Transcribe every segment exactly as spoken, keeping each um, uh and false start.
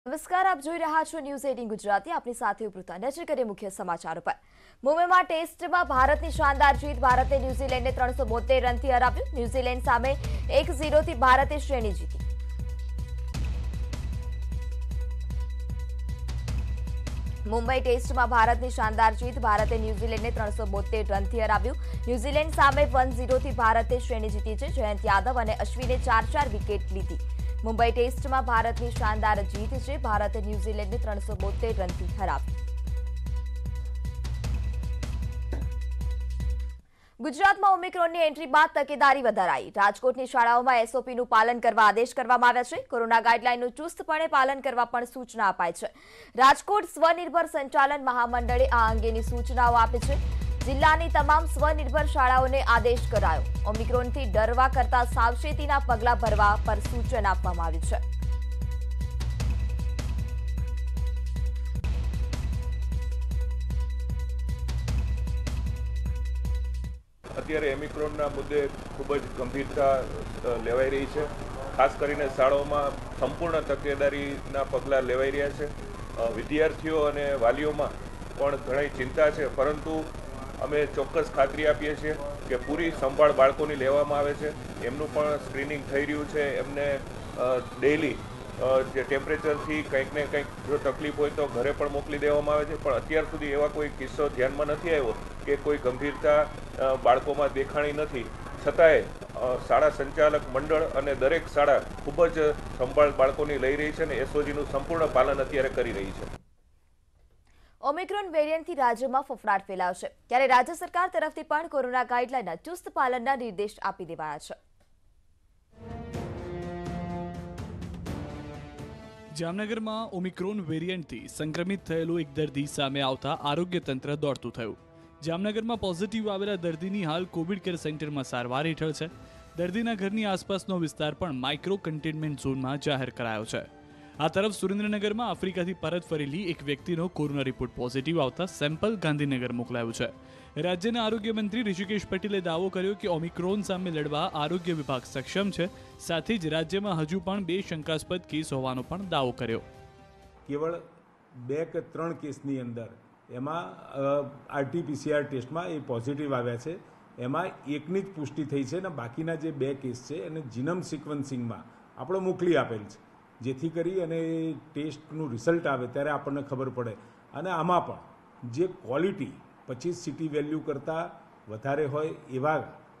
નમસ્કાર, આપ જોઈ રહ્યા છો ન્યૂઝ એટીન ગુજરાતી। આપની સાથે ઉપૃતા નજર કરીએ મુખ્ય સમાચારો પર। મુંબઈમાં ટેસ્ટમાં ભારતની શાનદાર જીત। ભારતે ન્યૂઝીલેન્ડને ત્રણસો બોતેર રનથી હરાવ્યું। ન્યૂઝીલેન્ડ સામે એક ઝીરોથી ભારતે શ્રેણી જીતી। મુંબઈ ટેસ્ટમાં ભારતની શાનદાર જીત। ભારતે ન્યૂઝીલેન્ડને ત્રણસો બોતેર રનથી હરાવ્યું। ન્યૂઝીલેન્ડ સામે એક ઝીરોથી ભારતે શ્રેણી જીતી છે। જયંત યાદવ અને અશ્વિને ચાર ચાર વિકેટ લીધી। મુંબઈ ટેસ્ટમાં ભારતની શાનદાર જીત છે। ભારતે ન્યૂઝીલેન્ડને ત્રણસો બોતેર રનથી હરાવ્યું। ગુજરાતમાં ઓમિક્રોનની એન્ટ્રી બાદ તકેદારી વધારાઈ। રાજકોટની શાળાઓમાં એસઓપીનું પાલન કરવા આદેશ કરવામાં આવ્યા છે। કોરોના ગાઈડલાઈનનું ચુસ્તપણે પાલન કરવા પણ સૂચના અપાઈ છે। રાજકોટ સ્વનિર્ભર સંચાલન મહામંડળે આ અંગેની સૂચનાઓ આપી છે। જિલ્લાની તમામ સ્વનિર્ભર શાળાઓને આદેશ કરાયો। ઓમિક્રોનથી ડરવા કરતા સાવચેતીના પગલાં ભરવા પર સૂચન આપવામાં આવ્યું છે। અત્યારે ઓમિક્રોનના મુદ્દે ખૂબ જ ગંભીરતા લેવાઈ રહી છે। ખાસ કરીને શાળાઓમાં સંપૂર્ણ તકેદારીના પગલાં લેવાઈ રહ્યા છે। વિદ્યાર્થીઓ અને વાલીઓમાં પણ ઘણી ચિંતા છે, પરંતુ અમે ચોક્કસ ખાતરી આપીએ છીએ કે પૂરી સંભાળ બાળકોની લેવામાં આવે છે। એમનું પણ સ્ક્રીનિંગ થઈ રહ્યું છે। એમને ડેઇલી જે ટેમ્પરેચરથી કંઈક ને કંઈક જો તકલીફ હોય તો ઘરે પણ મોકલી દેવામાં આવે છે। પણ અત્યાર સુધી એવા કોઈ કિસ્સો ધ્યાનમાં નથી આવ્યો કે કોઈ ગંભીરતા બાળકોમાં દેખાણી નથી। છતાંય શાળા સંચાલક મંડળ અને દરેક શાળા ખૂબ જ સંભાળ બાળકોની લઈ રહી છે અને એસઓજીનું સંપૂર્ણ પાલન અત્યારે કરી રહી છે। ઓમિક્રોન વેરિયન્ટથી રાજ્યમાં ફફડાટ ફેલાયો છે, ત્યારે રાજ્ય સરકાર તરફથી પણ કોરોના ગાઈડલાઈનના ચુસ્ત પાલનના નિર્દેશ આપી દેવાયા છે। જામનગરમાં ઓમિક્રોન વેરિયન્ટથી સંક્રમિત થયેલો એક દર્દી સામે આવતા આરોગ્ય તંત્ર દોડતું થયું। જામનગરમાં પોઝિટિવ આવેલા દર્દીની હાલ કોવિડ કેર સેન્ટરમાં સારવાર હેઠળ છે। દર્દીના ઘરની આસપાસનો વિસ્તાર પણ માઇક્રો કન્ટેનમેન્ટ ઝોનમાં જાહેર કરાયો છે। આ તરફ સુરેન્દ્રનગરમાં આફ્રિકાથી પરત ફરેલી એક વ્યક્તિનો કોરોના રિપોર્ટ પોઝિટિવ આવતા સેમ્પલ ગાંધીનગર મોકલાયું છે। રાજ્યના આરોગ્ય મંત્રી ઋષિકેશ પટેલે દાવો કર્યો કે ઓમિક્રોન સામે લડવા આરોગ્ય વિભાગ સક્ષમ છે। સાથે જ રાજ્યમાં હજુ પણ બે શંકાસ્પદ કેસ હોવાનો પણ દાવો કર્યો। કેવળ બે કે ત્રણ કેસની અંદર એમાં આરટીપીસીઆર ટેસ્ટમાં એ પોઝિટિવ આવ્યા છે। એમાં એકની જ પુષ્ટિ થઈ છે અને બાકીના જે બે કેસ છે એને જીનોમ સિક્વન્સિંગમાં આપણે મોકલી આપેલ છે, જેથી કરી અને ટેસ્ટનું રિઝલ્ટ આવે ત્યારે આપણને ખબર પડે। અને આમાં પણ જે ક્વોલિટી પચીસ સિટી વેલ્યુ કરતાં વધારે હોય એવા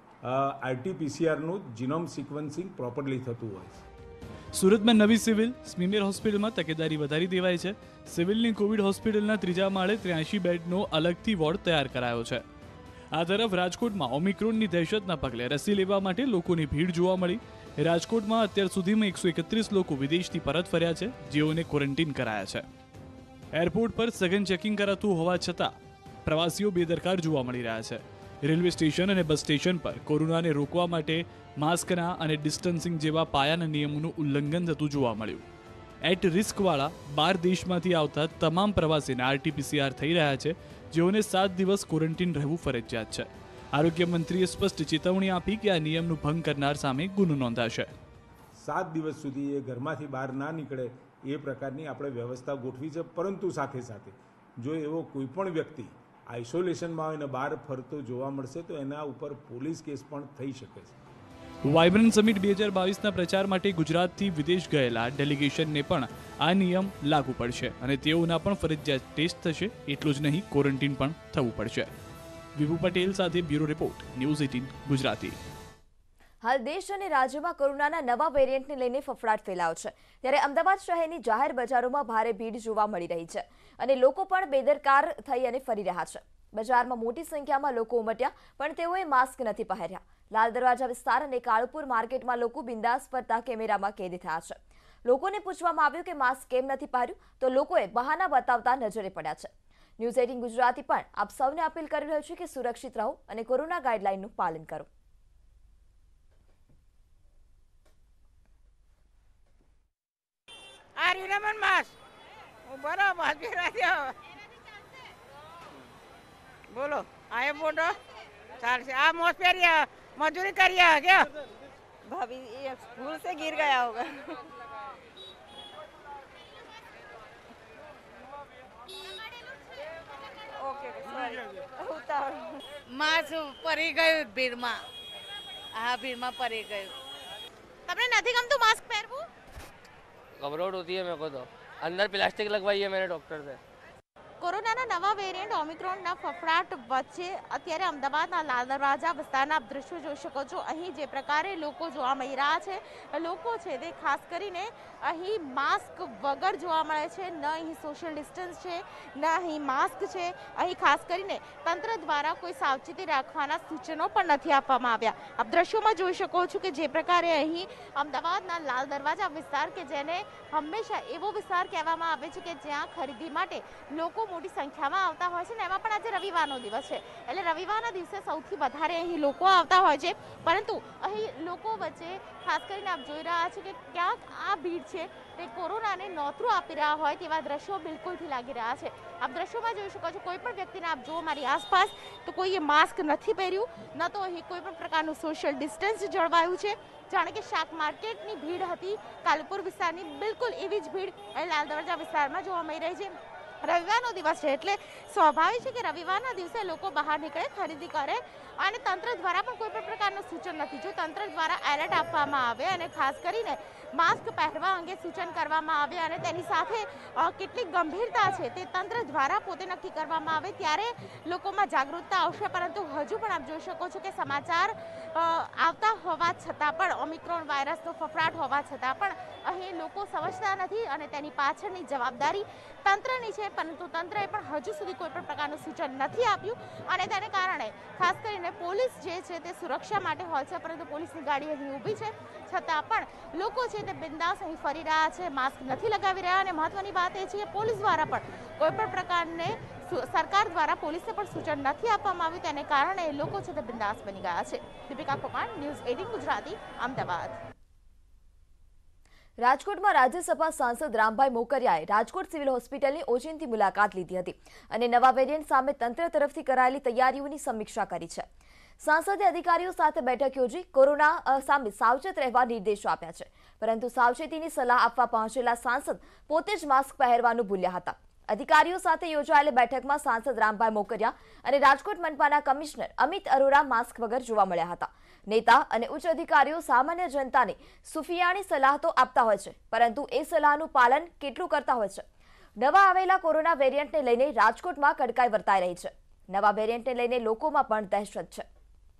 આરટીપીસીઆરનું જીનોમ સિક્વન્સિંગ પ્રોપરલી થતું હોય છે। સુરતમાં નવી સિવિલ સ્મીમેર હોસ્પિટલમાં તકેદારી વધારી દેવાઈ છે। સિવિલની કોવિડ હોસ્પિટલના ત્રીજા માળે ત્ર્યાસી બેડનો અલગથી વોર્ડ તૈયાર કરાયો છે। આ તરફ રાજકોટમાં ઓમિક્રોનની દહેશતના પગલે રસી લેવા માટે લોકોની ભીડ જોવા મળી। રાજકોટમાં અત્યાર સુધીમાં એકસો એકત્રીસ લોકો વિદેશથી પરત ફર્યા છે, જેઓને ક્વોરન્ટીન કરાયા છે। એરપોર્ટ પર સઘન ચેકિંગ કરાતું હોવા છતાં પ્રવાસીઓ બેદરકાર જોવા મળી રહ્યા છે। રેલવે સ્ટેશન અને બસ સ્ટેશન પર કોરોનાને રોકવા માટે માસ્કના અને ડિસ્ટન્સિંગ જેવા પાયાના નિયમોનું ઉલ્લંઘન થતું જોવા મળ્યું। એટ રિસ્કવાળા બાર દેશમાંથી આવતા તમામ પ્રવાસીને આરટીપીસીઆર થઈ રહ્યા છે, જેઓને સાત દિવસ ક્વોરન્ટીન રહેવું ફરજિયાત છે। આરોગ્ય મંત્રીએ સ્પષ્ટ ચેતવણી આપી કે આ નિયમનું ભંગ કરનાર સામે ગુનો નોંધાશે। સાત દિવસ સુધી એ ઘરમાંથી બહાર ના નીકળે એ પ્રકારની આપણે વ્યવસ્થા ગોઠવી છે। પરંતુ સાથે સાથે જો એવો કોઈ પણ વ્યક્તિ આઇસોલેશનમાં હોય અને બહાર ફરતો જોવા મળશે તો એના ઉપર પોલીસ કેસ પણ થઈ શકે છે। વાઇબ્રન્ટ સમિટ બે હજાર બાવીસના પ્રચાર માટે ગુજરાતથી વિદેશ ગયેલા ડેલિગેશનને પણ આ નિયમ લાગુ પડશે અને તેઓના પણ ફરજિયાત ટેસ્ટ થશે। એટલું જ નહીં, ક્વોરન્ટીન પણ થવું પડશે। વિભુ પટેલ સાથે bureau report, news eighteen Gujarati. હાલ દેશ અને રાજ્યમાં કોરોનાના નવા વેરિયન્ટને લઈને ફફડાટ ફેલાયો છે, ત્યારે અમદાવાદ શહેરની જાહેર બજારોમાં ભારે ભીડ જોવા મળી રહી છે અને લોકો પણ બેદરકાર થઈ અને ફરી રહ્યા છે। બજારમાં મોટી સંખ્યામાં લોકો ઉમટ્યા, પણ તેઓએ માસ્ક નથી પહેર્યા। લાલ દરવાજા વિસ્તાર અને કાળુપુર માર્કેટમાં લોકો બિંદાસ ફરતા કેમેરામાં કેદ થયા છે। લોકોને પૂછવામાં આવ્યું કે માસ્ક કેમ નથી પહેર્યું, તો લોકોએ બહાના બતાવતા નજરે પડ્યા છે। ન્યૂઝ એટીન ગુજરાતી પણ આપ સૌને અપીલ કરી રહ્યું છે કે સુરક્ષિત રહો અને કોરોના ગાઈડલાઈનનું પાલન કરો। આ રીરમન માસ બરાબર બોલો આયે બોલો ચાલશે। આ મોસ પહેરી મજૂરી કરી क्या भाभी ये भूल से गिर गया होगा। બસ પરી ગયું ભીડમાં. હા, ભીડમાં પરી ગયું. તમને નથી ગમતું માસ્ક પહેરવું? घबराहट होती है मेरे को तो. अंदर प्लास्टिक लगवाई है मैंने डॉक्टर से. કોરોનાના નવા વેરિયન્ટ ઓમિક્રોનના ફફડાટ વચ્ચે અત્યારે અમદાવાદના લાલ દરવાજા વિસ્તારના આપ દ્રશ્યો જોઈ શકો છો. અહીં જે પ્રકારે લોકો જોવા મળી રહ્યા છે, લોકો છે તે ખાસ કરીને અહીં માસ્ક વગર જોવા મળે છે. ન અહીં સોશિયલ ડિસ્ટન્સ છે, ન અહીં માસ્ક છે. અહીં ખાસ કરીને તંત્ર દ્વારા કોઈ સાવચેતી રાખવાના સૂચનો પણ નથી આપવામાં આવ્યા. આપ દ્રશ્યોમાં જોઈ શકો છો કે જે પ્રકારે અહીં અમદાવાદના લાલ દરવાજા વિસ્તાર કે જેને હંમેશા એવો વિસ્તાર કહેવામાં આવે છે કે જ્યાં ખરીદી માટે લોકો મોટી સંખ્યામાં આવતા હોય છે ને એમાં પણ આજે રવિવારનો દિવસ છે એટલે રવિવારના દિવસે સૌથી વધારે અહીં લોકો આવતા હોય છે. પરંતુ અહીં લોકો વચ્ચે ખાસ કરીને આપ જોઈ રહ્યા છો કે ક્યાંક આ ભીડ છે તે કોરોનાને નોતરું આપી રહ્યા હોય તેવા દ્રશ્યો બિલકુલથી લાગી રહ્યા છે. આપ દ્રશ્યોમાં જોઈ શકો છો કોઈ પણ વ્યક્તિને આપ જુઓ મારી આસપાસ તો કોઈએ માસ્ક નથી પહેર્યું, ન તો અહીં કોઈ પણ પ્રકારનું સોશિયલ ડિસ્ટન્સ જળવાયું છે. જાણે કે શાક માર્કેટની ભીડ હતી કાલુપુર વિસ્તારની, બિલકુલ એવી જ ભીડ અહીં લાલ દરવાજા વિસ્તારમાં જોવા મળી રહી છે. રવિવારનો દિવસ છે એટલે સ્વાભાવિક છે કે રવિવારના દિવસે લોકો બહાર નીકળે, ખરીદી કરે અને તંત્ર દ્વારા પણ કોઈ પણ પ્રકારનું સૂચન નથી. જો તંત્ર દ્વારા એલર્ટ આપવામાં આવે અને ખાસ કરીને માસ્ક પહેરવા અંગે સૂચન કરવામાં આવે અને તેની સાથે કેટલી ગંભીરતા છે તે તંત્ર દ્વારા પોતે નક્કી કરવામાં આવે ત્યારે લોકોમાં જાગૃતતા આવશે. પરંતુ હજુ પણ આપ જોઈ શકો છો કે સમાચાર આવતા હોવા છતાં પણ, ઓમિક્રોન વાયરસનો ફફડાટ હોવા છતાં પણ અહીં લોકો સમજતા નથી અને તેની પાછળની જવાબદારી તંત્રની છે. પરંતુ તંત્રએ પણ હજુ સુધી કોઈ પણ પ્રકારનું સૂચન નથી આપ્યું અને તેને કારણે ખાસ કરીને પોલીસ જે છે તે સુરક્ષા માટે હોય છે, પરંતુ પોલીસની ગાડી અહીં ઊભી છે છતાં પણ લોકો છે તે બિંદાસ અહીં ફરી રહ્યા છે, માસ્ક નથી લગાવી રહ્યા. અને મહત્વની વાત એ છે કે પોલીસ દ્વારા પણ કોઈ પણ પ્રકારને સરકાર દ્વારા પોલીસને પણ સૂચન નથી આપવામાં આવ્યું, તેને કારણે લોકો છે તે બિંદાસ બની ગયા છે. Deepika Kumar, news eighteen Gujarati, Ahmedabad. રાજકોટમાં રાજ્યસભા સાંસદ રામભાઈ મોકરિયાએ રાજકોટ સિવિલ હોસ્પિટલની ઓચિંતી મુલાકાત લીધી હતી અને નવા વેરિયન્ટ સામે તંત્ર તરફથી કરાયેલી તૈયારીઓની સમીક્ષા કરી છે. સાંસદે અધિકારીઓ સાથે બેઠક યોજી કોરોના સામે સાવચેત રહેવા નિર્દેશો આપ્યા છે. પરંતુ સાવચેતીની સલાહ આપવા પહોંચેલા સાંસદ પોતે જ માસ્ક પહેરવાનું ભૂલ્યા હતા. અધિકારીઓ સાથે યોજાયેલી બેઠકમાં સાંસદ રામભાઈ મોકરિયા અને રાજકોટ મનપાના કમિશનર અમિત અરોરા માસ્ક વગર જોવા મળ્યા હતા. નેતા અને ઉચ્ચ અધિકારીઓ સામાન્ય જનતાને સુફિયાણી સલાહ તો આપતા હોય છે, પરંતુ એ સલાહનું પાલન કેટલું કરતા હોય છે? નવા આવેલા કોરોના વેરિયન્ટને લઈને રાજકોટમાં કડકાઈ વર્તાઈ રહી છે. નવા વેરિયન્ટને લઈને લોકોમાં પણ દહેશત છે.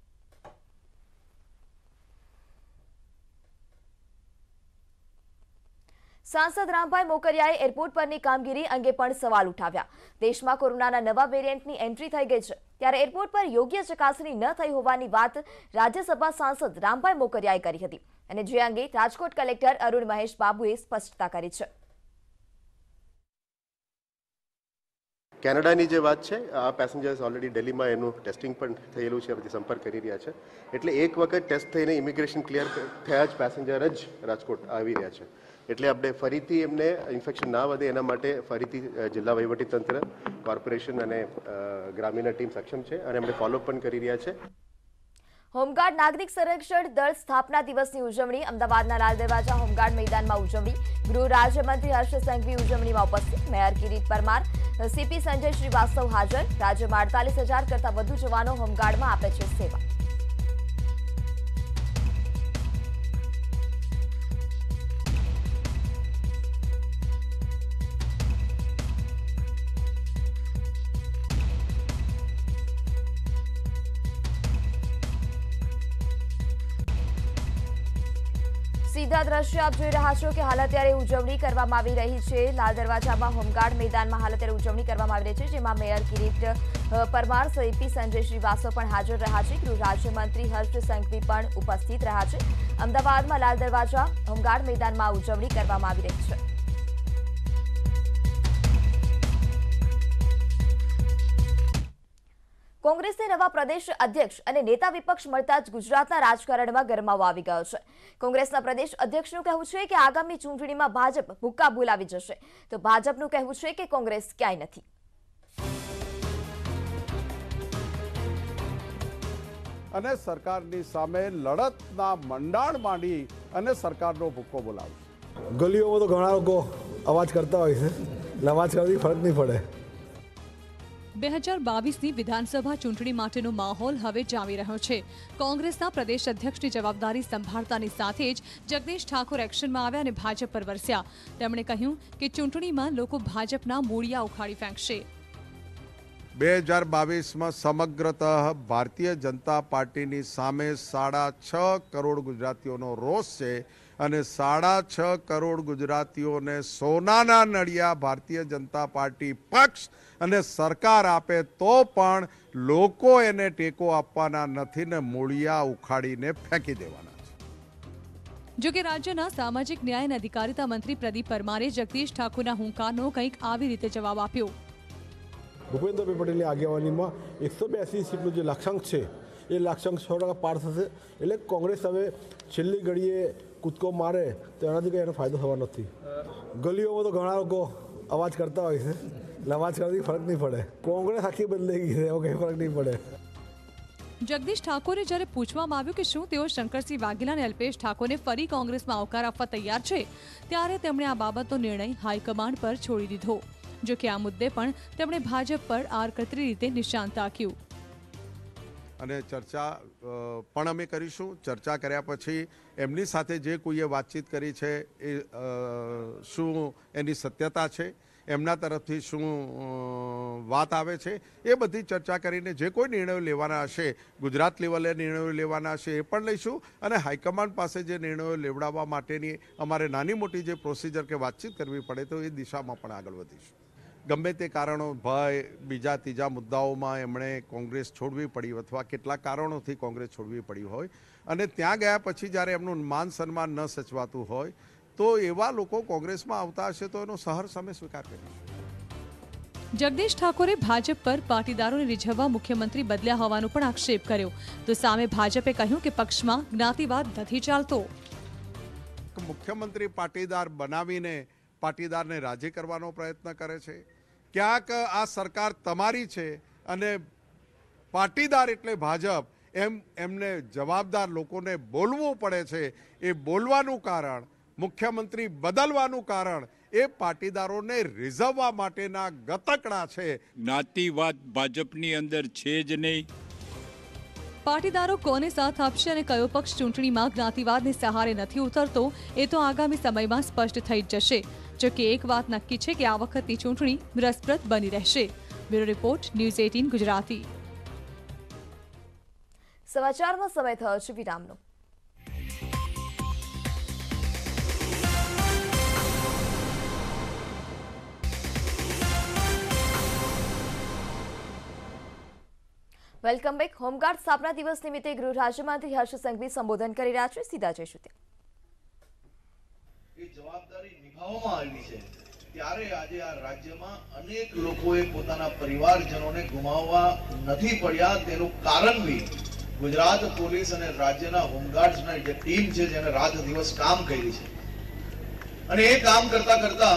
સાંસદ રામભાઈ મોકરિયાએ એરપોર્ટ પરની કામગીરી અંગે પણ સવાલ ઉઠાવ્યા. દેશમાં કોરોનાના નવા વેરિયન્ટની એન્ટ્રી થઈ ગઈ છે ત્યારે એરપોર્ટ પર યોગ્ય ચકાસણી ન થઈ હોવાની વાત રાજ્યસભા સાંસદ રામભાઈ મોકરિયાએ કરી હતી અને જે અંગે રાજકોટ કલેક્ટર અરુણ મહેશ બાબુએ સ્પષ્ટતા કરી છે. કેનેડાની જે વાત છે, આ પેસેન્જર્સ ઓલરેડી દિલ્હીમાં એનું ટેસ્ટિંગ પણ થયેલું છે, બધી સંપર્ક કરી રહ્યા છે. એટલે એક વખત ટેસ્ટ થઈને ઇમિગ્રેશન ક્લિયર થયા જ પેસેન્જર જ રાજકોટ આવી રહ્યા છે. એટલે આપણે ફરીથી એમને ઇન્ફેક્શન ના વધે એના માટે ફરીથી જિલ્લા વહીવટીતંત્ર, કોર્પોરેશન અને ગ્રામીણ ટીમ સક્ષમ છે અને એમને ફોલોઅપ પણ કરી રહ્યા છે. હોમગાર્ડ નાગરિક સંરક્ષણ દળ સ્થાપના દિવસની ઉજવણી અમદાવાદના લાલ દરવાજા હોમગાર્ડ મેદાનમાં ઉજવણી. ગૃહ રાજ્યમંત્રી હર્ષ સંઘવી ઉજવણીમાં ઉપસ્થિત. મેયર કિરીટ પરમાર, સીપી સંજય શ્રીવાસ્તવ હાજર. રાજ્યમાં અડતાલીસ હજાર કરતાં વધુ જવાનો હોમગાર્ડમાં આપે છે સેવા. સીધા દ્રશ્ય આપ જોઈ રહ્યા છો કે હાલ અત્યારે ઉજવણી કરવામાં આવી રહી છે. લાલ દરવાજામાં હોમગાર્ડ મેદાનમાં હાલ અત્યારે ઉજવણી કરવામાં આવી રહી છે, જેમાં મેયર કિરીટ પરમાર, સીપી સંજય શ્રીવાસ્તવ પણ હાજર રહ્યા છે. ગૃહ રાજ્યમંત્રી હર્ષ સંઘવી પણ ઉપસ્થિત રહ્યા છે. અમદાવાદમાં લાલ દરવાજા હોમગાર્ડ મેદાનમાં ઉજવણી કરવામાં આવી રહી છે. કોંગ્રેસને નવા પ્રદેશ અધ્યક્ષ અને નેતા વિપક્ષ મળતા જ ગુજરાતના રાજકારણમાં ગરમાવો આવી ગયો છે. કોંગ્રેસના પ્રદેશ અધ્યક્ષનું કહેવું છે કે આગામી ચૂંટણીમાં ભાજપ ભૂક્કા બોલાવી જશે, તો ભાજપનું કહેવું છે કે કોંગ્રેસ ક્યાંય નથી. અને સરકારની સામે લડતના મંડાણ માંડી અને સરકારનો ભૂક્કો બોલાવશે. ગલીઓમાં તો ઘણા લોકો અવાજ કરતા હોય છે, અવાજ કરવાથી ફરક નહીં પડે. બે હજાર બાવીસની વિધાનસભા ચૂંટણી માટેનો માહોલ હવે જામી રહ્યો છે. કોંગ્રેસના પ્રદેશ અધ્યક્ષની જવાબદારી સંભાળતાની સાથે જ જગદીશ ઠાકોર એક્શનમાં આવ્યા અને ભાજપ પર વરસ્યા. તેમણે કહ્યું કે ચૂંટણીમાં લોકો ભાજપના મૂળિયા ઉખાડી ફેંકશે. બે હજાર બાવીસમાં સમગ્રતઃ ભારતીય જનતા પાર્ટીની સામે સાડા છ કરોડ ગુજરાતીઓનો રોષ છે અને સાડા છ કરોડ ગુજરાતીઓને સોનાના નળિયા ભારતીય જનતા પાર્ટી પક્ષ અને સરકાર આપે તો પણ લોકો એને ટેકો આપવાના નથી ને મૂળિયા ઉખાડીને ફેંકી દેવાના છે. જો કે રાજ્યના સામાજિક ન્યાય અને અધિકારિતા મંત્રી પ્રદીપ પરમારે જગદીશ ઠાકોરના હુંકારનો કંઈક આવી રીતે જવાબ આપ્યો. ભૂપેન્દ્રભાઈ પટેલની આગેવાનીમાં એકસો બ્યાસી સીટનું જે લક્ષ્યાંક છે એ લક્ષ્યાંક સો ટકા પાર થશે. એટલે કોંગ્રેસ હવે છેલ્લી ઘડીએ કૂદકો મારે તો એનાથી કંઈ એનો ફાયદો થવાનો નથી. ગલીઓમાં તો ઘણા લોકો અવાજ કરતા હોય છે, એટલે અવાજ કરવાથી ફરક નહીં પડે. કોંગ્રેસ આખી બદલાઈ ગઈ છે, એવો કંઈ ફરક નહીં પડે. જગદીશ ઠાકોરે જ્યારે પૂછવામાં આવ્યું કે શું તેઓ શંકરસિંહ વાઘેલા અને અલ્પેશ ઠાકોરને ફરી કોંગ્રેસમાં આવકાર આપવા તૈયાર છે, ત્યારે તેમણે આ બાબતનો નિર્ણય હાઈકમાન્ડ પર છોડી દીધો. જો કે આ મુદ્દે પણ તેમણે ભાજપ પર આડકતરી રીતે નિશાન તાક્યું. અને ચર્ચા પણ અમે કરીશું. ચર્ચા કર્યા પછી એમની સાથે જે કોઈએ વાતચીત કરી છે એ શું એની સત્યતા છે, એમના તરફથી શું વાત આવે છે, એ બધી ચર્ચા કરીને જે કોઈ નિર્ણયો લેવાના હશે, ગુજરાત લેવલે નિર્ણયો લેવાના હશે એ પણ લઈશું. અને હાઈકમાન્ડ પાસે જે નિર્ણયો લેવડાવવા માટેની અમારે નાની મોટી જે પ્રોસિજર કે વાતચીત કરવી પડે તો એ દિશામાં પણ આગળ વધીશું. ગમે તે કારણો, ભય, બીજા ત્રીજા મુદ્દાઓમાં એમણે કોંગ્રેસ છોડવી પડી અથવા કેટલાક કારણોથી કોંગ્રેસ છોડવી પડી હોય અને ત્યાં ગયા પછી જ્યારે એમનું માન સન્માન ન સચવાતું હોય તો એવા લોકો કોંગ્રેસમાં આવતા હશે તો એનો સહર્ષ અમે સ્વીકાર કરીશું. જગદીશ ઠાકોરે ભાજપ પર પાટીદારોને રીઝવવા મુખ્યમંત્રી બદલ્યા હોવાનો પણ આક્ષેપ કર્યો. તો સામે ભાજપે કહ્યું કે પક્ષમાં જ્ઞાતિવાદ નથી ચાલતો. મુખ્યમંત્રી પાટીદાર બનાવીને પાટીદારને રાજી કરવાનો પ્રયત્ન કરે છે. ક્યાંક આ સરકાર તમારી છે અને પાટીદાર એટલે ભાજપ એમ એમને જવાબદાર લોકોને બોલવું પડે છે. એ બોલવાનું કારણ, મુખ્યમંત્રી બદલવાનું કારણ એ પાટીદારોને રીઝવવા માટેના ગતકડા છે. જ્ઞાતિવાદ ભાજપની અંદર છે જ નહીં. પાટીદારો કોને સાથ આપશે અને કયો પક્ષ ચૂંટણીમાં જ્ઞાતિવાદને સહારે નથી ઉતરતો એ તો આગામી સમયમાં સ્પષ્ટ થઈ જ જશે. જો કે એક વાત નક્કી છે કે આ વખતની ચૂંટણી રસપ્રદ બની રહેશે. બ્યુરો રિપોર્ટ, ન્યૂઝ અઠ્ઠાવીસ ગુજરાતી. સમાચારમાં સમય થયો છે વિરામનો. Welcome back. હોમગાર્ડ સ્થાપના દિવસ નિમિત્તે ગૃહ રાજ્યમંત્રી હર્ષ સંઘવી સંબોધન કરી રહ્યા છે. સીધા જઈશું ત્યાં. જવાબદારી નિભાવવામાં આવી છે ત્યારે આજે આ રાજ્યમાં અનેક લોકોએ પોતાના પરિવારજનોને ગુમાવવા નથી પડ્યા. તેનું કારણ બી ગુજરાત પોલીસ અને રાજ્યના હોમગાર્ડ્સના જે ટીમ છે જેને રાત દિવસ કામ કરી છે. અને એ કામ કરતા કરતા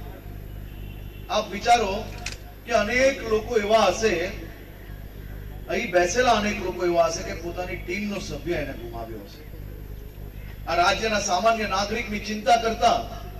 આપ વિચારો કે અનેક લોકો એવા હશે, અહીં બેસેલા અનેક લોકો એવા હશે કે પોતાની ટીમનો સભ્ય એને ગુમાવ્યો હશે. આ રાજ્યના સામાન્ય નાગરિકની ચિંતા કરતા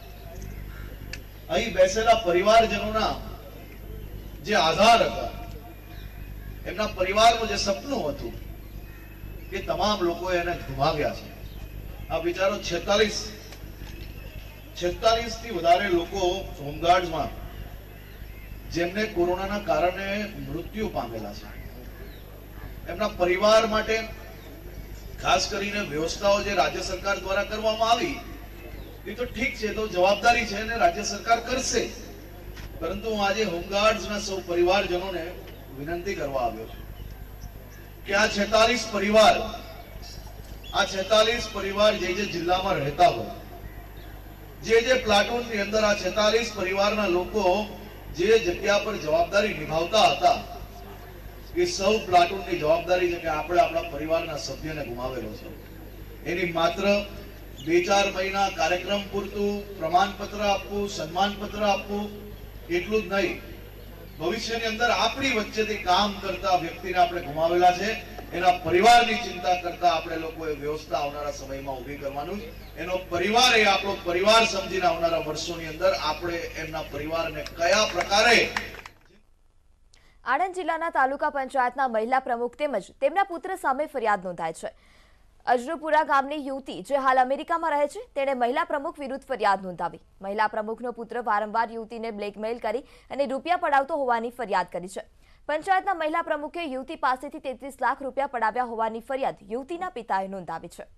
અહીં બેસેલા પરિવારજનોના જે આધાર હતા, એમના પરિવારનું જે સપનું હતું એ તમામ લોકોએ એને ગુમાવ્યા છે. આ વિચારો છેતાલીસ છેતાલીસ થી વધારે લોકો હોમગાર્ડ્સમાં જેમને કોરોનાના કારણે મૃત્યુ પામેલા છે. એમના પરિવાર માટે ખાસ કરીને વ્યવસ્થાઓ જે રાજ્ય સરકાર દ્વારા કરવામાં આવી એ તો ઠીક છે, તો જવાબદારી છે ને રાજ્ય સરકાર કરશે. પરંતુ હું આજે હોમગાર્ડ્સના સૌ પરિવારજનોને વિનંતી કરવા આવ્યો છું કે આ છેતાલીસ પરિવાર આ છેતાલીસ પરિવાર જે જે જિલ્લામાં રહેતા હોય, જે જે પ્લાટૂનની અંદર આ છેતાલીસ પરિવારના લોકો જે જગ્યા પર જવાબદારી નિભાવતા હતા એ સૌ પ્લાટૂનની જવાબદારી છે કે આપણે આપણા પરિવારના સભ્યને ગુમાવેલો છે. એની માત્ર બે ચાર મહિના કાર્યક્રમ પૂરતું પ્રમાણપત્ર આપવું, સન્માનપત્ર આપવું એટલું જ નહીં, ભવિષ્યની અંદર આપણી વચ્ચેથી કામ કરતા વ્યક્તિને આપણે ગુમાવેલા છે. એના પરિવારની ચિંતા કરતા આપણે લોકોએ વ્યવસ્થા આવનારા સમયમાં ઊભી કરવાનું. એનો પરિવાર એ આપણો પરિવાર સમજીને આવનારા વર્ષોની અંદર આપણે એમના પરિવારને કયા પ્રકારે આણંદ જિલ્લાના તાલુકા પંચાયતના મહિલા પ્રમુખ તેમજ તેમના પુત્ર સામે ફરિયાદ નોંધાઈ છે. અજરુપુરા ગામની યુવતી જે હાલ અમેરિકામાં રહે છે તેણે મહિલા પ્રમુખ વિરુદ્ધ ફરિયાદ નોંધાવી. મહિલા પ્રમુખનો પુત્ર વારંવાર યુવતીને બ્લેકમેલ કરી અને રૂપિયા પડાવતો હોવાની ફરિયાદ કરી છે. પંચાયતના મહિલા પ્રમુખે યુવતી પાસેથી તેત્રીસ લાખ રૂપિયા પડાવ્યા હોવાની ફરિયાદ યુવતીના પિતાએ નોંધાવી છે.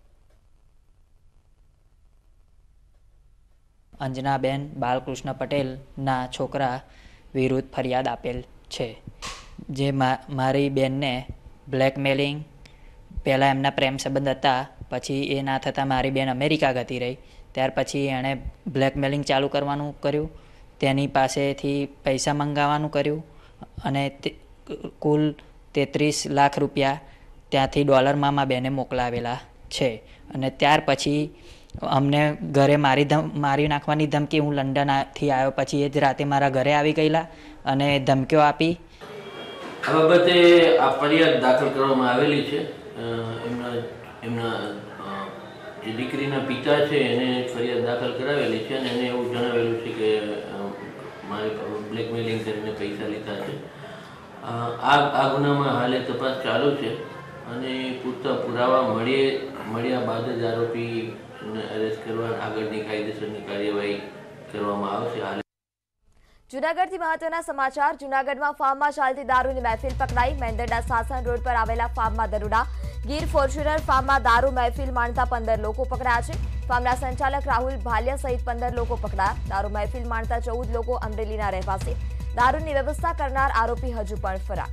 અંજનાબેન બાલકૃષ્ણ પટેલના છોકરા વિરુદ્ધ ફરિયાદ આપેલ છે, જે મારી બેનને બ્લેકમેલિંગ, પહેલાં એમના પ્રેમ સંબંધ હતા, પછી એ ના થતાં મારી બેન અમેરિકા ગતી રહી. ત્યાર પછી એણે બ્લેકમેલિંગ ચાલુ કરવાનું કર્યું, તેની પાસેથી પૈસા મંગાવવાનું કર્યું અને કુલ તેત્રીસ લાખ રૂપિયા ત્યાંથી ડોલરમાં મા બેને મોકલાવેલા છે. અને ત્યાર પછી અમને ઘરે મારી ધમ મારી નાખવાની ધમકી, હું લંડનથી આવ્યો પછી એ જ રાતે મારા ઘરે આવી ગયેલા અને ધમકીઓ આપી. આ બાબતે આ ફરિયાદ દાખલ કરવામાં આવેલી છે. એમના એમના જે દીકરીના પિતા છે એને ફરિયાદ દાખલ કરાવેલી છે અને એને એવું જણાવેલું છે કે મારે બ્લેકમેલિંગ કરીને પૈસા લીધા છે. આ આ ગુનામાં હાલે તપાસ ચાલુ છે અને પૂરતા પુરાવા મળીએ મળ્યા બાદ જ આરોપીને અરેસ્ટ કરવા આગળની કાયદેસરની કાર્યવાહી કરવામાં આવશે. હાલ જૂનાગઢથી મહત્વના સમાચાર. જૂનાગઢમાં ફાર્મમાં ચાલતી દારૂની મહેફિલ પકડાઈ. મેંદરડા સાસણ રોડ પર આવેલા ફાર્મમાં દરોડા. ગીર ફોર્ચ્યુનર ફાર્મમાં દારૂ મહેફિલ માણતા પંદર લોકો પકડાયા છે. ફાર્મના સંચાલક રાહુલ ભાલિયા સહિત પંદર લોકો પકડાયા. દારૂ મહેફિલ માણતા ચૌદ લોકો અમરેલીના રહેવાસી. દારૂની વ્યવસ્થા કરનાર આરોપી હજુ પણ ફરાર.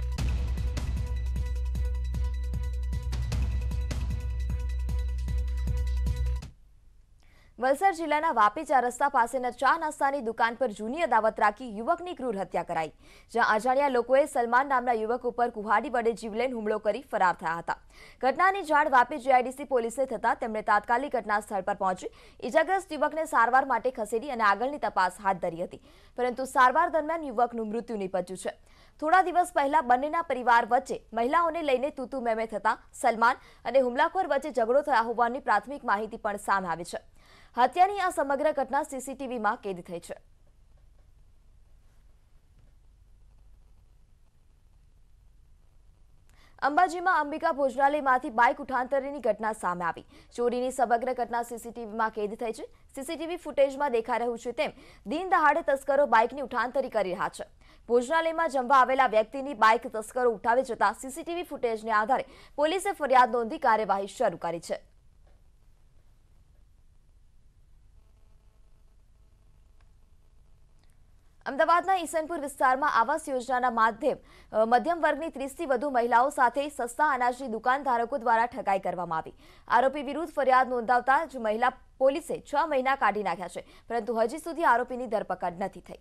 વલસાડ જિલ્લાના વાપી ચાર રસ્તા પાસેના ચા નાસ્તાની દુકાન પર જૂની અદાવત રાખી યુવકની ક્રૂર હત્યા કરાઈ, જ્યાં અજાણ્યા લોકોએ સલમાન નામના યુવક ઉપર કુહાડી વડે જીવલેણ હુમલો કરી ફરાર થયા હતા. ઘટનાની જાણ વાપી જીઆઈડીસી પોલીસને થતાં તેમણે તાત્કાલિક ઘટના સ્થળ પર પહોંચી ઇજાગ્રસ્ત યુવકને સારવાર માટે ખસેડી અને આગળની તપાસ હાથ ધરી હતી, પરંતુ સારવાર દરમિયાન યુવકનું મૃત્યુ નિપજ્યું છે. થોડા દિવસ પહેલા બંનેના પરિવાર વચ્ચે મહિલાઓને લઈને તૂતુ મેમે થતા સલમાન અને હુમલાખોર વચ્ચે ઝઘડો થયા હોવાની પ્રાથમિક માહિતી પણ સામે આવી છે. હત્યાની આ સમગ્ર ઘટના સીસીટીવીમાં કેદ થઈ છે. અંબાજીમાં અંબિકા ભોજનાલયમાંથી બાઇક ઉઠાંતરીની ઘટના સામે આવી. ચોરીની સમગ્ર ઘટના સીસીટીવીમાં કેદ થઈ છે. સીસીટીવી ફૂટેજમાં દેખાઈ રહ્યું છે તેમ દિન દહાડે તસ્કરો બાઇકની ઉઠાંતરી કરી રહ્યા છે. ભોજનાલયમાં જમવા આવેલા વ્યક્તિની બાઇક તસ્કરો ઉઠાવી જતા સીસીટીવી ફૂટેજને આધારે પોલીસે ફરિયાદ નોંધી કાર્યવાહી શરૂ કરી છે. અમદાવાદના ઈસનપુર વિસ્તારમાં આવાસ યોજનાના માધ્યમ મધ્યમ વર્ગની ત્રીસથી વધુ મહિલાઓ સાથે સસ્તા અનાજની દુકાનધારકો દ્વારા ઠગાઈ કરવામાં આવી. આરોપી વિરુદ્ધ ફરિયાદ નોંધાવતા જ મહિલા પોલીસે છ મહિના કાઢી નાખ્યા છે, પરંતુ હજી સુધી આરોપીની ધરપકડ નથી થઈ.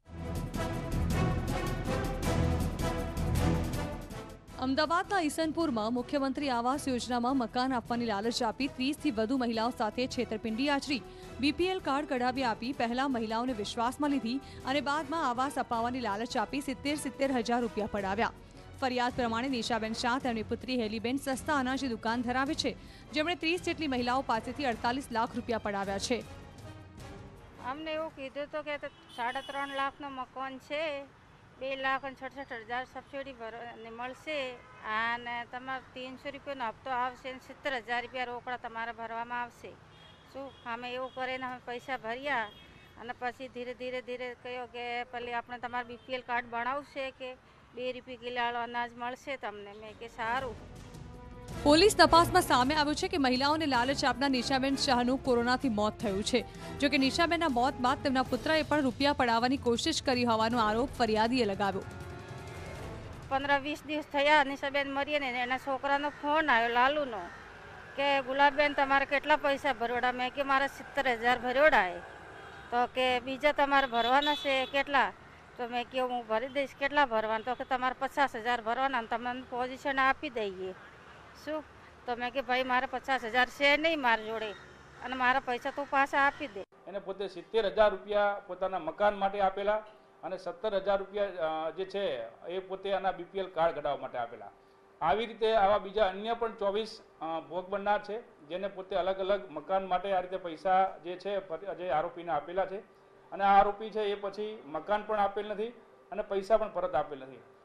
અમદાવાદના ઈસનપુરમાં મુખ્યમંત્રી આવાસ યોજનામાં મકાન આપવાની લાલચ આપી ત્રીસથી વધુ મહિલાઓ સાથે છેતરપિંડી આચરી બીપીએલ કાર્ડ કઢાવી આપી પહેલા મહિલાઓને વિશ્વાસમાં લીધી અને બાદમાં આવાસ અપાવવાની લાલચ આપી સિત્તેર સિત્તેર હજાર રૂપિયા પડાવ્યા. ફરિયાદ પ્રમાણે નિશાબેન શાહ તેમની પુત્રી હેલીબેન સસ્તા અનાજની દુકાન ધરાવે છે, જેમણે ત્રીસ જેટલી મહિલાઓ પાસેથી અડતાલીસ લાખ રૂપિયા પડાવ્યા છે. અમને એવું કીધું તો કે સાડા ત્રણ લાખનો મકાન છે, બે લાખ અને છઠસઠ હજાર સબસિડી ભરવાને મળશે અને તમારે ત્રણસો રૂપિયાનો હપ્તો આવશે અને સિત્તેર હજાર રૂપિયા રોકડા તમારે ભરવામાં આવશે. શું અમે એવું કરીને અમે પૈસા ભર્યા અને પછી ધીરે ધીરે ધીરે કહ્યું કે પેલી આપણે તમારે બીપીએલ કાર્ડ બનાવશે કે બે રૂપિયા કિલો અનાજ મળશે તમને. મેં કે સારું. પોલીસ તપાસમાં સામે આવ્યું છે કે મહિલાઓને લાલચ આપનાર નિશાબેન શાહનું કોરોનાથી મોત થયું છે. જો કે નિશાબેનના મોત બાદ તેમના પુત્રએ પણ રૂપિયા પડાવવાની કોશિશ કરી હોવાનો આરોપ ફરિયાદીએ લગાવ્યો. પંદર વીસ દિવસ થયા નિશાબેન મરીએ ને એના છોકરાનો ફોન આવ્યો લાલુનો કે ગુલાબબેન તમારે કેટલા પૈસા ભરવડા? મેં કે મારે સિત્તેર હજાર ભરવડા એ. તો કે બીજા તમારે ભરવાના છે કેટલા? તો મેં કહ્યું હું ભરી દઈશ. કેટલા ભરવાના? તો કે તમારે પચાસ હજાર ભરવાના, તમને પોઝિશન આપી દઈએ. શું? તો મેં કે ભાઈ મારે પચાસ હજાર છે નહીં મારી જોડે અને મારા પૈસા તું પાછા આપી દે. એને પોતે સિત્તેર હજાર રૂપિયા પોતાના મકાન માટે આપેલા અને સત્તર હજાર રૂપિયા જે છે એ પોતે આના બીપીએલ કાર્ડ કઢાવવા માટે આપેલા. આવી રીતે આવા બીજા અન્ય પણ ચોવીસ ભોગ બનનાર છે, જેને પોતે અલગ અલગ મકાન માટે આ રીતે પૈસા જે છે જે આરોપીને આપેલા છે અને આ આરોપી છે એ પછી મકાન પણ આપેલ નથી અને પૈસા પણ પરત આપેલ નથી.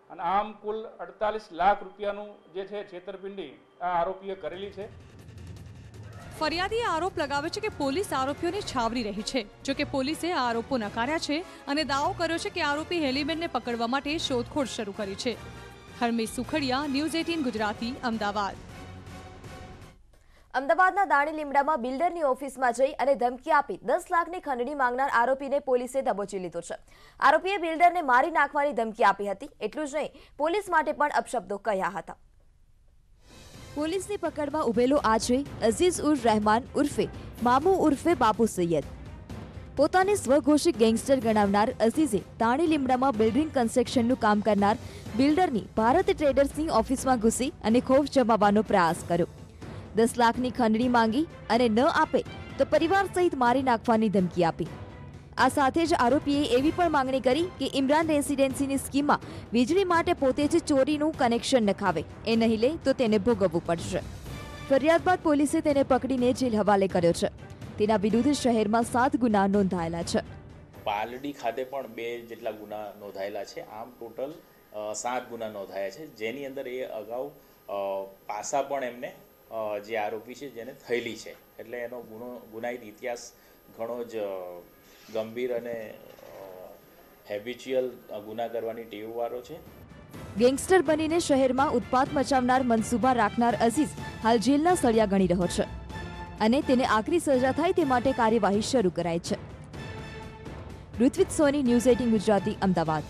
અને આમ કુલ અડતાલીસ લાખ રૂપિયાનું જે છે છેતરપિંડી આ આરોપીએ કરેલી છે। ફરિયાદીએ આરોપ લગાવ્યો છે કે પોલીસ આરોપીઓને છાવરી રહી છે। જો કે પોલીસે આ આરોપો નકાર્યા છે અને દાવો કર્યો છે કે આરોપી હેલીબેનને પકડવા માટે શોધખોળ શરૂ કરી છે। હરમેશ સુખડિયા, ન્યૂઝ અઠ્ઠાવીસ ગુજરાતી, અમદાવાદ। અમદાવાદના દાણી લીમડામાં બિલ્ડરની ઓફિસમાં જઈ અને ધમકી આપી દસ લાખની ખંડણી માંગનાર આરોપીને પોલીસે દબોચી લીધો છે। આરોપીએ બિલ્ડરને મારી નાખવાની ધમકી આપી હતી। એટલું જ નહીં, પોલીસ માટે પણ અપશબ્દો કહ્યા હતા। પોલીસની પકડમાં ઉભેલો આ છે અઝીઝ ઉર રહેમાન ઉર્ફે મામુ ઉર્ફે બાપુ સૈયદ। પોતાને સ્વઘોષિત ગેંગસ્ટર ગણાવનાર અઝીઝે દાણી લીમડામાં બિલ્ડિંગ કન્સ્ટ્રક્શનનું કામ કરનાર બિલ્ડરની ભારત ટ્રેડર્સની ઓફિસમાં ઘૂસી અને ખોફ જમાવવાનો પ્રયાસ કર્યો। દસ લાખની ખંડણી માંગી અને ન આપે તો પરિવાર સહિત મારી નાખવાની ધમકી આપી। આ સાથે જ આરોપીએ એવી પણ માંગણી કરી કે ઇમરાન રેસિડેન્સીની સ્કીમમાં વીજળી માટે પોતે જ ચોરીનું કનેક્શન નખાવે, એ નહીં લે તો તેને ભોગવવું પડશે। ફરિયાદ બાદ પોલીસે તેને પકડીને જેલ હવાલે કર્યો છે। તેના વિરુદ્ધ શહેરમાં સાત ગુના નોંધાયેલા છે। પાલડી ખાતે પણ બે જેટલા ગુના નોંધાયેલા છે। આમ ટોટલ સાત ગુના નોંધાયા છે, જેની અંદર એ અગાઉ પાસા પણ એમને જે આરોપી છે જેને થયેલી છે, એટલે એનો ગુનો ગુનાહિત ઇતિહાસ ઘણો જ ગંભીર અને હેબિચ્યુઅલ ગુના કરવાની ટેવવાળો છે। ગેંગસ્ટર બનીને શહેરમાં ઉત્પાત મચાવનાર મનસૂબા રાખનાર અઝીઝ હાલ જેલના સળિયા ગણી રહ્યો છે અને તેને આકરી સજા થાય તે માટે કાર્યવાહી શરૂ કરાઈ છે। ઋત્વિક સોની, ન્યૂઝ અઠ્ઠાવીસ ગુજરાતી, અમદાવાદ।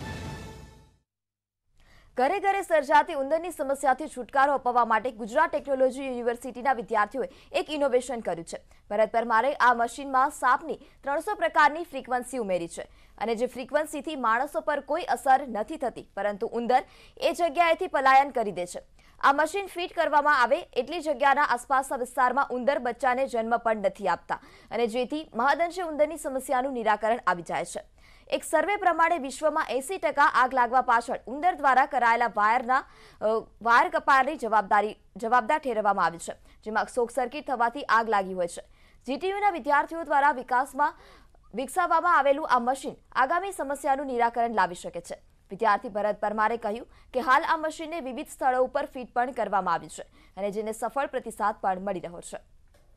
ઘરે ઘરે સર્જાતી ઉંદરની સમસ્યાથી છુટકારો અપાવવા માટે ગુજરાત ટેકનોલોજી યુનિવર્સિટીના વિદ્યાર્થીઓએ એક ઇનોવેશન કર્યું છે। ભરત પરમારે આ મશીનમાં સાપની ત્રણસો પ્રકારની ફ્રીક્વન્સી ઉમેરી છે અને જે ફ્રીક્વન્સીથી માણસો પર કોઈ અસર નથી થતી, પરંતુ ઉંદર એ જગ્યાએથી પલાયન કરી દે છે। આ મશીન ફિટ કરવામાં આવે એટલી જગ્યાના આસપાસના વિસ્તારમાં ઉંદર બચ્ચાને જન્મ પણ નથી આપતા અને જેથી મહદઅંશે ઉંદરની સમસ્યાનું નિરાકરણ આવી જાય છે। એક સર્વે પ્રમાણે વિશ્વમાં એસી ટકા આગ લાગવા પાછળ ઉંદર દ્વારા કરાયેલા વાયરના વાયર કપાળની જવાબદારી જવાબદાર ઠેરવવામાં આવી છે, જેમાં શોર્ટ સર્કિટ થવાથી આગ લાગી હોય છે। જીટીયુના વિદ્યાર્થીઓ દ્વારા વિકાસમાં વિકસાવવામાં આવેલું આ મશીન આગામી સમસ્યાનું નિરાકરણ લાવી શકે છે। વિદ્યાર્થી ભરત પરમારે કહ્યું કે હાલ આ મશીનને વિવિધ સ્થળો ઉપર ફિટ પણ કરવામાં આવ્યું છે અને જેને સફળ પ્રતિસાદ પણ મળી રહ્યો છે।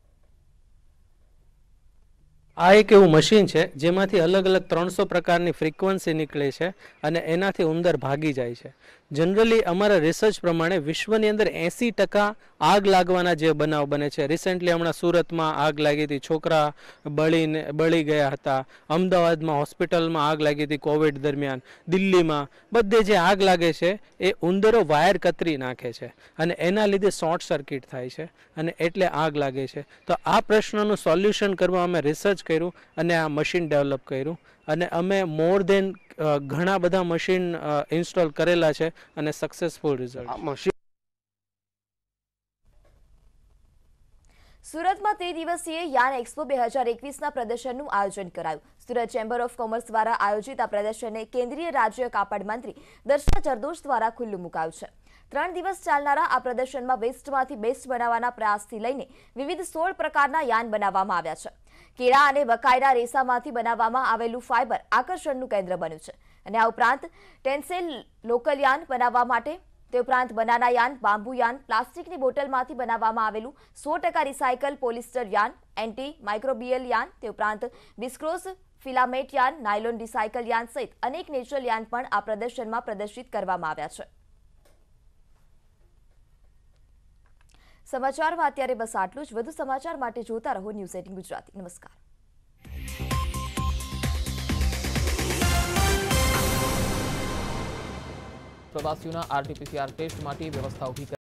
આ એક એવું મશીન છે જેમાંથી અલગ અલગ ત્રણસો પ્રકારની ફ્રીક્વન્સી નીકળે છે અને એનાથી ઉંદર ભાગી જાય છે। જનરલી અમારા રિસર્ચ પ્રમાણે વિશ્વની અંદર એંસી ટકા આગ લાગવાના જે બનાવ બને છે। રિસેન્ટલી હમણાં સુરતમાં આગ લાગી હતી, છોકરા બળીને બળી ગયા હતા। અમદાવાદમાં હોસ્પિટલમાં આગ લાગી હતી કોવિડ દરમિયાન। દિલ્હીમાં બધે જે આગ લાગે છે એ ઉંદરો વાયર કતરી નાખે છે અને એના લીધે શોર્ટ સર્કિટ થાય છે અને એટલે આગ લાગે છે। તો આ પ્રશ્નનું સોલ્યુશન કરવા અમે રિસર્ચ કર્યું અને આ મશીન ડેવલપ કર્યું અને અમે મોર દેન ઘણા બધા મશીન ઇન્સ્ટોલ કરેલા છે અને સક્સેસફુલ રિઝલ્ટ। સુરતમાં ત્રિદિવસીય યાન એક્સપો બે હજાર એકવીસના પ્રદર્શનનું આયોજન કરાયું। સુરત ચેમ્બર ઓફ કોમર્સ દ્વારા આયોજિત આ પ્રદર્શનને કેન્દ્રીય રાજ્ય કાપડ મંત્રી દર્શના જરદોશ દ્વારા ખુલ્લું મુકાયું છે। ત્રણ દિવસ ચાલનારા આ પ્રદર્શનમાં વેસ્ટમાંથી બેસ્ટ બનાવવાના પ્રયાસથી લઈને વિવિધ સોળ પ્રકારના યાન બનાવવામાં આવ્યા છે। કેળા અને બકાયના રેસામાંથી બનાવવામાં આવેલું ફાઇબર આકર્ષણનું કેન્દ્ર બન્યું છે અને આ ઉપરાંત ટેન્સેલ લોકલ યાન બનાવવા માટે તે ઉપરાંત બનાના યાન, બાંબુ યાન, પ્લાસ્ટિકની બોટલમાંથી બનાવવામાં આવેલું સો ટકા recycle polyester yarn, antimicrobial yarn, તે ઉપરાંત viscose filament yarn, nylon recycle yarn સહિત અનેક નેચરલ યાન પણ આ પ્રદર્શનમાં પ્રદર્શિત કરવામાં આવ્યા છે। સમાચારમાં અત્યારે બસ આટલું જ। વધુ સમાચાર માટે જોતા રહો ન્યૂઝ એટીન ગુજરાતી। નમસ્કાર। પ્રવાસીઓના આરટીપીસીઆર ટેસ્ટ માટે વ્યવસ્થા ઉભી